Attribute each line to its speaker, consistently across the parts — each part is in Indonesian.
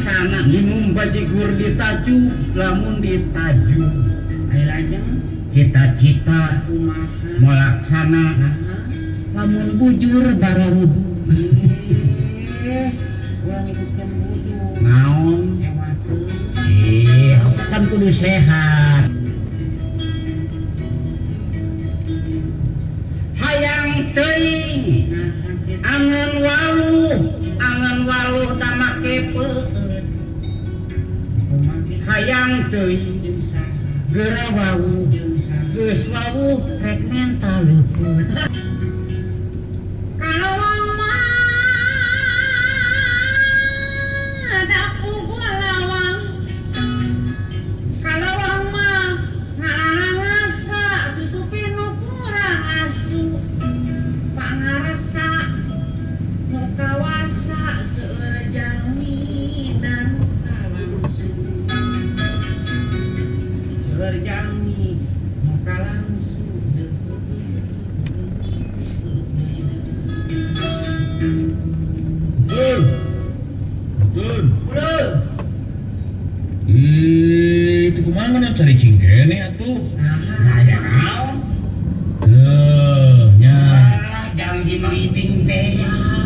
Speaker 1: palaksana minum bajigur ditaju lamun ditaju
Speaker 2: aya lajeng
Speaker 1: cita-cita
Speaker 2: kumaha
Speaker 1: melaksana lamun bujur bararudu
Speaker 2: ulah nyebutkeun budu
Speaker 1: naon
Speaker 2: ewateun
Speaker 1: kan kudu sehat hayang teuing angan waluh da make peut hayang teuing
Speaker 2: jeung saha
Speaker 1: geura wawu
Speaker 2: jeung saha
Speaker 1: geus wawu rek mental leupeut kalawang mah daku lawang kalawang mah ngarang asa susupi nu kurang asu pangarasa nu kawasa seueur jalmi dan kalangsu seueur jalmi nu kalangsu Betul.
Speaker 3: Itu kumaha mana cari cingkene atuh?
Speaker 1: Aya naon?
Speaker 3: Teuh nya.
Speaker 1: Alah Jalan Cimahi bing teh.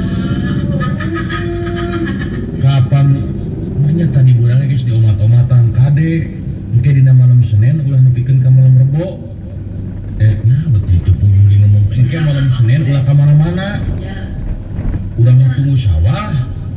Speaker 3: Kapan namanya tadi burangnya geus diomat-omatan kade. Engke dina malam Senin ulah nepikeun ka malam Rebo. Nya beuti teu punguli ngomong engke malam Senin ulah ka mana-mana.
Speaker 2: ya
Speaker 3: Urang tunggu sawah.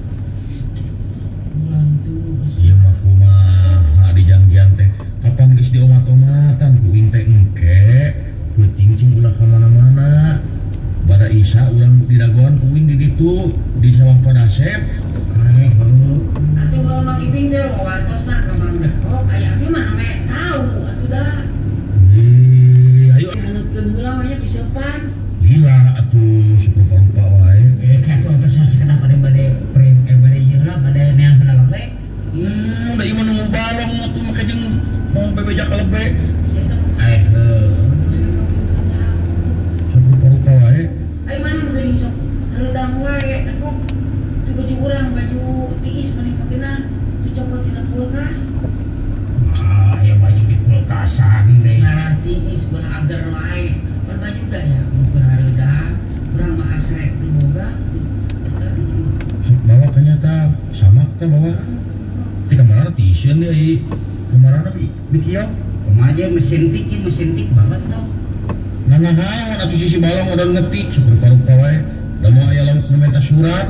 Speaker 2: ulang tunggu
Speaker 3: Ieu mah kumaha di janggian teh. Kapan geus diomat-omatan ku teh engke peuting cing ulah ka mana-mana. Bada Isa urang di dagoan kuing di ditu di sawah Padasep.
Speaker 2: atuh ulah maki pinggir wawartosna ka Mang Depok aya abdi mah me tahu atuh dah
Speaker 3: Ayo
Speaker 2: hanutkeun heula we nya diseupan
Speaker 3: lila atuh serupa-rupa wae.
Speaker 1: Katu antosna sekedap bade bade ieu lah bade neang kana lebe.
Speaker 3: Da ieu mah nu balong atuh make jeung mau bebeja ka lebe.
Speaker 2: saya teh pesan ngapikeun lah
Speaker 3: Serupa-rupa wae.
Speaker 2: ai mana meuring sok hareudang wae kok teu baju urang baju tiis maneh mageuna teu cokot dina kulkas
Speaker 1: Aya baju di kulkasan deui.
Speaker 2: ngarah tiis belah agar wae pan baju gaya ukur hareudang urang mah asrek teu boga
Speaker 3: Sok bawa kanyata sama kita bawa. Ti kamarana ti iseun deui. Kamarana di kieu.
Speaker 1: Kumaha mesin tik banget tau.
Speaker 3: Naon atuh sisi balong udah ngetik serupa-rupa wae. Da mau aya lauk nu menta surat.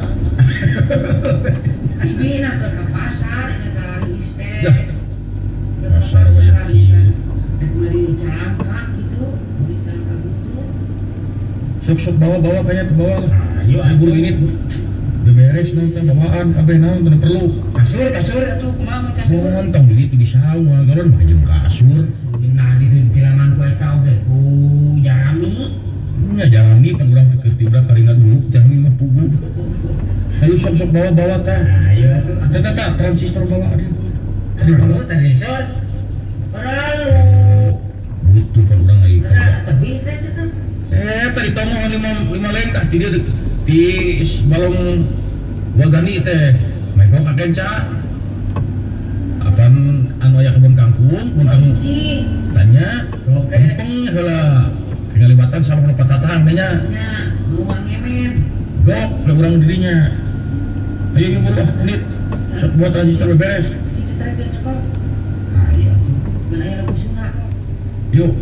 Speaker 2: ibina ke pasar nya kalari teh
Speaker 3: Dah. Pasar wae kieu.
Speaker 2: rek meuli calangka kitu meuli calangka butut
Speaker 3: Sok bawa kayaknya teu bawa.
Speaker 1: Ayo
Speaker 3: Buru ini beberes nanti bawaan kabeh naon teu perlu.
Speaker 1: kasur atuh kumaha mun kasur.
Speaker 3: Mohon tong di ditu di saung galon mah jeung kasur.
Speaker 1: Nah di pilaman koe tau ge ku jarami.
Speaker 3: Nya jalan di pan urang teu tibra karingan dulu jangan mah pugu. Ayo sok bawa teh.
Speaker 1: Ayo atuh.
Speaker 3: Tata transistor bawa ada.
Speaker 1: Tadi baru tadi resort. Perlu.
Speaker 3: Butuh pan urang lagi.
Speaker 1: Ada tebih teh cenah.
Speaker 3: Tadi tomo 5 lengkah ti dia di balong wagani teh. Meko kakenca. Apan anu aya kebun kangkung, kangkung
Speaker 2: ci
Speaker 3: tanya, empeng heula kelibatan sama nu patatang nya.
Speaker 2: nya rumah ngemen
Speaker 3: Gok ke urang dirinya. Ayo nyumbur lah menit. Buat transistor beres.
Speaker 2: si cetrekeun nya kok
Speaker 1: Ayo atuh.
Speaker 2: geun aya lagu sunat kok
Speaker 3: Yuk.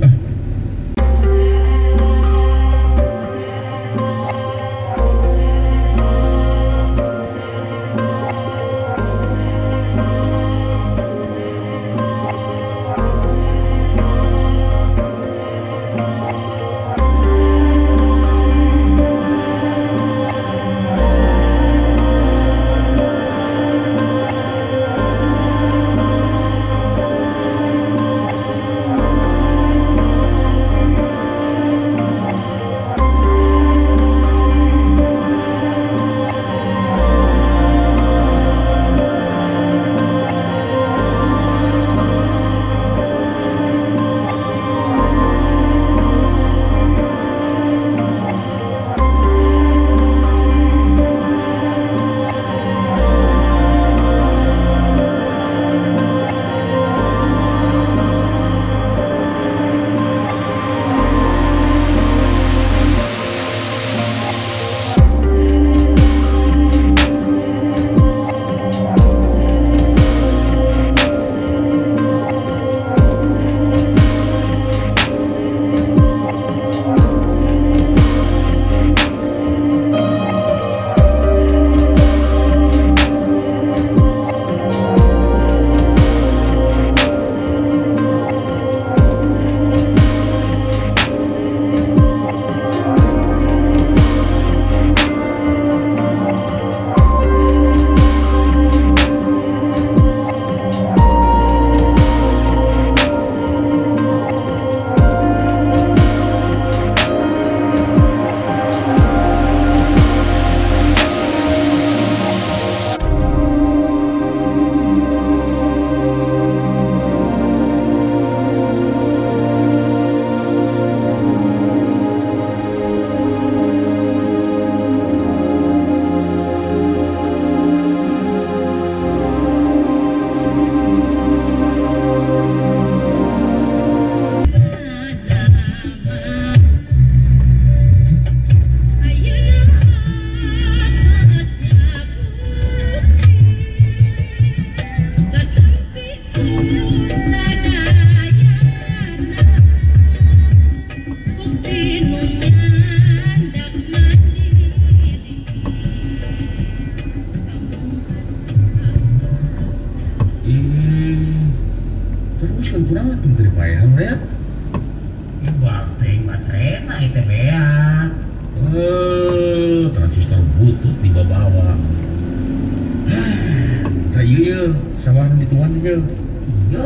Speaker 3: sawah nu dituan aja.
Speaker 2: Iya.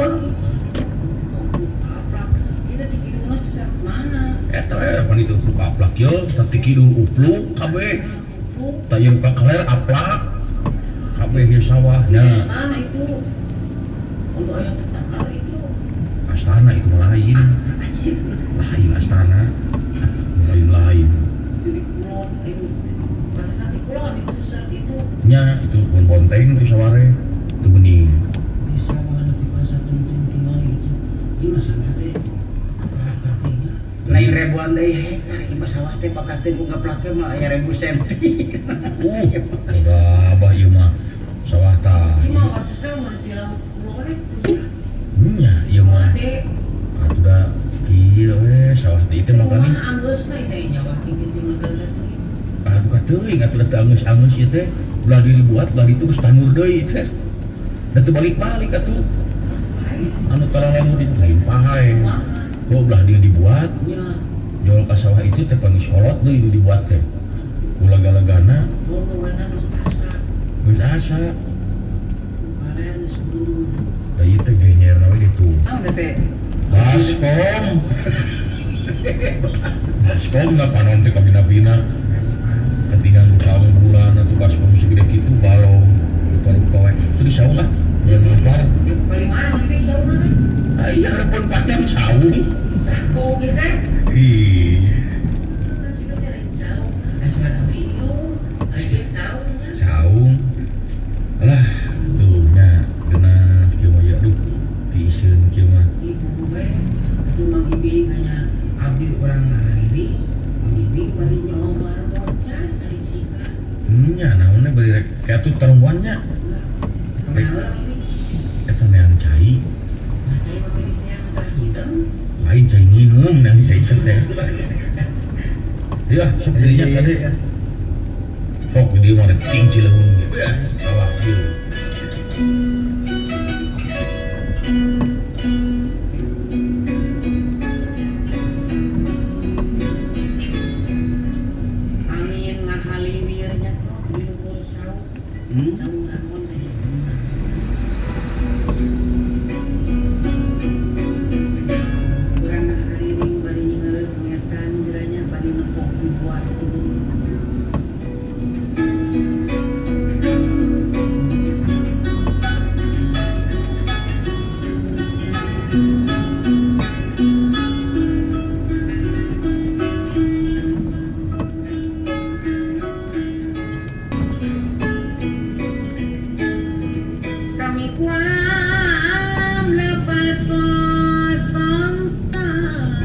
Speaker 2: Aplak. Itu di kidungna sesat mana?
Speaker 3: Eta pan itu upluk aplak ye, tadi kidung upluk kabeh. Tak jeung ka kaler aplak. Kabeh di sawahnya.
Speaker 2: Tanah itu. Untuk ayam tetakar itu.
Speaker 3: Astana itu lain. Lain astana. Lain.
Speaker 2: Itu di kulon itu. Batas nanti kulon itu set itu.
Speaker 3: Nya itu pun bonteng itu saware. Itu bening.
Speaker 1: Di sawah nanti pas satu tinggal itu. Di masalah teh. Artinya lain ribuan deh hektar ieu sawah teh bakateun ku ngaplake mah aya 1000 senti.
Speaker 3: Udah abah ieu mah sawah tah.
Speaker 2: Ini mau atasnya mau di laut kulon itu ya.
Speaker 3: Nya ieu mah. Atuh da kieu we sawah teh teh makanya.
Speaker 2: Anggeusna teh Jawa tinggi di negara teh.
Speaker 3: Aduh kateuing atuh da teu angeus-angeus ieu teh. Ulah dibuat, ulah itu geus tanur deui teh. Da teu balik-balik atuh. Anu talalang di lain pahay. Kok ulah dia dibuat.
Speaker 2: Ya.
Speaker 3: Jual ka sawah itu teh pangis kolot deui nu dibuat teh. Ulaga-lagana
Speaker 2: Mau wena terus asa.
Speaker 3: geus asa.
Speaker 2: Kemarin sebelum.
Speaker 3: Da ieu teh genyerna we gitu.
Speaker 1: Naon teh?
Speaker 3: Baskom. Baskom na panon teh kabina-bina. Ketinggalan saung bulan atuh baskom segede kitu balong. Rupa-rupa we. Sudah saung lah. Bulan lapar.
Speaker 2: Paling mana mungkin sauna teh?
Speaker 3: Iya harapan panjang saung.
Speaker 2: Saku kita.
Speaker 3: Ih,
Speaker 2: Masih kan lain saung. Masih ada biru. Lagi saungnya.
Speaker 3: saung. Alah, tuh nya genah kieu mah ya aduh. Ti Iseng kieu mah.
Speaker 2: Ibu gue itu mang ibing hanya abdi orang ngariri. Ibing bari nyomar botnya sering sikat.
Speaker 3: Nya naonnya bari rek katuh terungwannya.
Speaker 2: Kemana orang ini?
Speaker 3: Eta neang cai.
Speaker 2: Ngacai pakai di tiang antara hidung.
Speaker 3: Lain cai nginum neang cai Iseng teh. Ya, sok dirinya tadi. Sok di dieu mah rek cing cileung gitu ya. Sawah kieu.
Speaker 2: Angin ngahaliwirnya kok di luhur saung. Saung rangon teh. Kurang ngahariring bari nyingeuleuh ngetan geranya bari nepok di buah teuing. Kami kualam lepas sontak.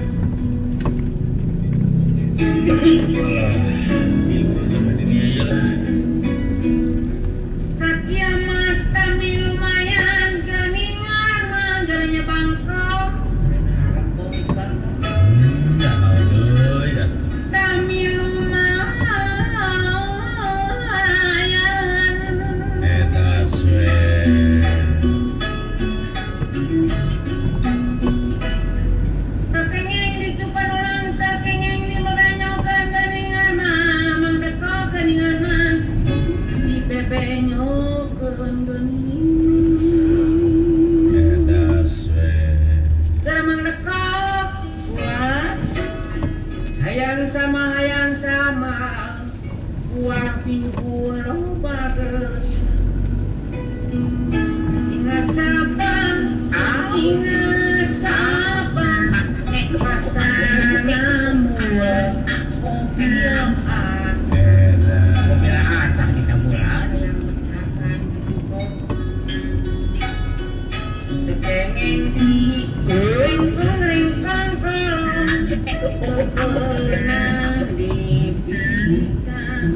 Speaker 2: Satya mata mi lumayan keningan manggaranya bangkok.
Speaker 3: Nya naon deui ya.
Speaker 2: Kami lumayan.
Speaker 3: Eta swe.
Speaker 2: Takengeng dicupan ulang, takengeng dimeganyokan keningan mamang deko keningan mah dipepenyokeun geuning.
Speaker 3: Eta swe.
Speaker 2: Geramang dekok buah hayang sama buah bihur bagus. Ingat sabar, ingat sabar, pasana mual opilaan.
Speaker 3: Eta.
Speaker 1: Pembelaan tah kita bulan.
Speaker 2: Yang mecahan gitu kok. Tekengeng di ringkong kolong, kepenang di bintang.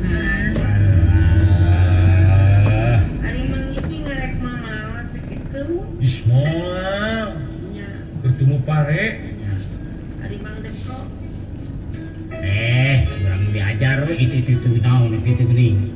Speaker 2: Ari mangiping ngarek mamawa sakitu
Speaker 3: Ismoal.
Speaker 2: nya
Speaker 3: Bertemu pare.
Speaker 2: nya. Ari mang deko
Speaker 1: Urang diajar we itu naon kitu geuning.